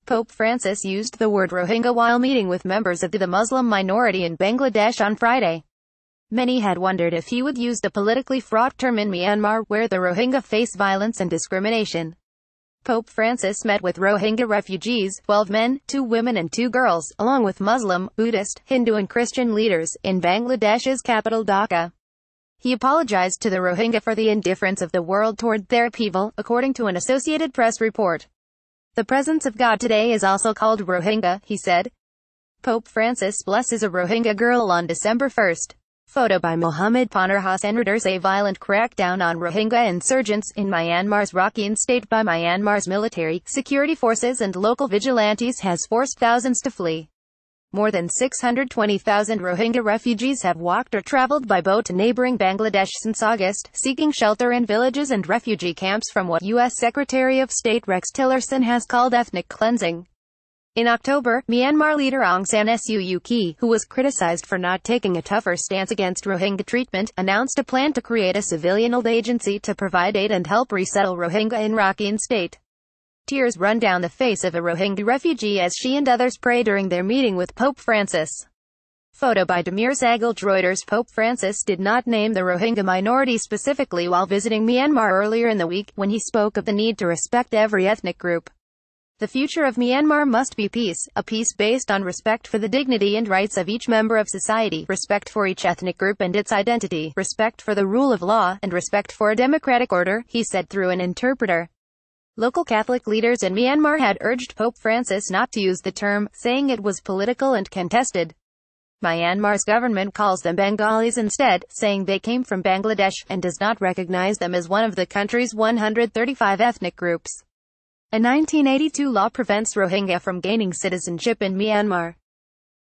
Pope Francis used the word Rohingya while meeting with members of the Muslim minority in Bangladesh on Friday. Many had wondered if he would use the politically fraught term in Myanmar, where the Rohingya face violence and discrimination. Pope Francis met with Rohingya refugees, 12 men, 2 women and 2 girls, along with Muslim, Buddhist, Hindu and Christian leaders, in Bangladesh's capital Dhaka. He apologized to the Rohingya for the indifference of the world toward their upheaval, according to an Associated Press report. The presence of God today is also called Rohingya, he said. Pope Francis blesses a Rohingya girl on December 1st. Photo by Mohammed Panarhasan. Orders a violent crackdown on Rohingya insurgents in Myanmar's Rakhine state by Myanmar's military, security forces and local vigilantes has forced thousands to flee. More than 620,000 Rohingya refugees have walked or traveled by boat to neighboring Bangladesh since August, seeking shelter in villages and refugee camps from what U.S. Secretary of State Rex Tillerson has called ethnic cleansing. In October, Myanmar leader Aung San Suu Kyi, who was criticized for not taking a tougher stance against Rohingya treatment, announced a plan to create a civilian aid agency to provide aid and help resettle Rohingya in Rakhine state. Tears run down the face of a Rohingya refugee as she and others pray during their meeting with Pope Francis. Photo by Demir Zaghal. Reuters. Pope Francis did not name the Rohingya minority specifically while visiting Myanmar earlier in the week, when he spoke of the need to respect every ethnic group. The future of Myanmar must be peace, a peace based on respect for the dignity and rights of each member of society, respect for each ethnic group and its identity, respect for the rule of law, and respect for a democratic order, he said through an interpreter. Local Catholic leaders in Myanmar had urged Pope Francis not to use the term, saying it was political and contested. Myanmar's government calls them Bengalis instead, saying they came from Bangladesh, and does not recognize them as one of the country's 135 ethnic groups. A 1982 law prevents Rohingya from gaining citizenship in Myanmar.